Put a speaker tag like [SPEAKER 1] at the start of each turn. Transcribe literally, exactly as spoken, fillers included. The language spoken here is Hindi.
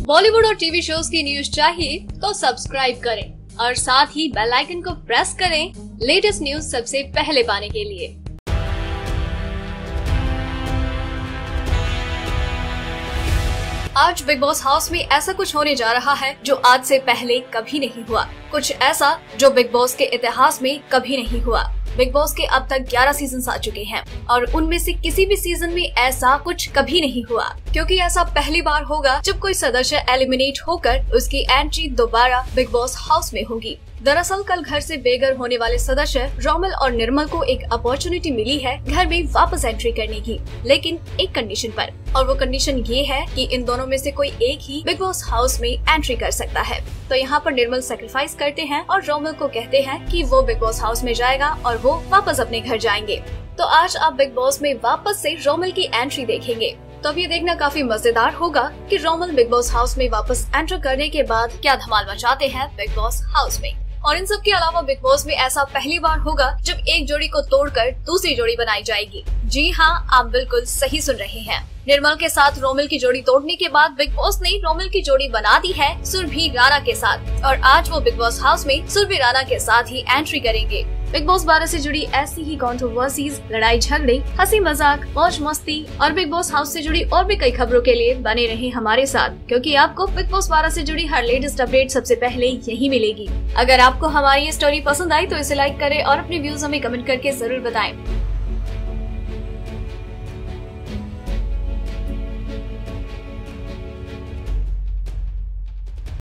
[SPEAKER 1] बॉलीवुड और टीवी शोज की न्यूज चाहिए तो सब्सक्राइब करें और साथ ही बेल आइकन को प्रेस करें लेटेस्ट न्यूज सबसे पहले पाने के लिए। आज बिग बॉस हाउस में ऐसा कुछ होने जा रहा है जो आज से पहले कभी नहीं हुआ, कुछ ऐसा जो बिग बॉस के इतिहास में कभी नहीं हुआ। बिग बॉस के अब तक ग्यारह सीजन आ चुके हैं और उनमें से किसी भी सीजन में ऐसा कुछ कभी नहीं हुआ, क्योंकि ऐसा पहली बार होगा जब कोई सदस्य एलिमिनेट होकर उसकी एंट्री दोबारा बिग बॉस हाउस में होगी। दरअसल कल घर से बेघर होने वाले सदस्य रोमिल और निर्मल को एक अपॉर्चुनिटी मिली है घर में वापस एंट्री करने की, लेकिन एक कंडीशन पर, और वो कंडीशन ये है कि इन दोनों में से कोई एक ही बिग बॉस हाउस में एंट्री कर सकता है। तो यहाँ पर निर्मल सैक्रिफाइस करते हैं और रोमिल को कहते हैं कि वो बिग बॉस हाउस में जाएगा और वो वापस अपने घर जाएंगे। तो आज आप बिग बॉस में वापस से रोमिल की एंट्री देखेंगे। तो अब ये देखना काफी मजेदार होगा कि रोमिल बिग बॉस हाउस में वापस एंटर करने के बाद क्या धमाल मचाते हैं बिग बॉस हाउस में। और इन सब के अलावा बिग बॉस में ऐसा पहली बार होगा जब एक जोड़ी को तोड़कर दूसरी जोड़ी बनाई जाएगी। जी हाँ, आप बिल्कुल सही सुन रहे हैं। निर्मल के साथ रोमिल की जोड़ी तोड़ने के बाद बिग बॉस ने रोमिल की जोड़ी बना दी है सुरभि राणा के साथ, और आज वो बिग बॉस हाउस में सुरभि राणा के साथ ही एंट्री करेंगे। बिग बॉस बारह से जुड़ी ऐसी ही कंट्रोवर्सीज, लड़ाई झगड़े, हंसी मजाक, मौज मस्ती और बिग बॉस हाउस से जुड़ी और भी कई खबरों के लिए बने रहें हमारे साथ, क्योंकि आपको बिग बॉस बारह से जुड़ी हर लेटेस्ट अपडेट सबसे पहले यही मिलेगी। अगर आपको हमारी ये स्टोरी पसंद आई तो इसे लाइक करें और अपने व्यूज हमें कमेंट करके जरूर बताएं।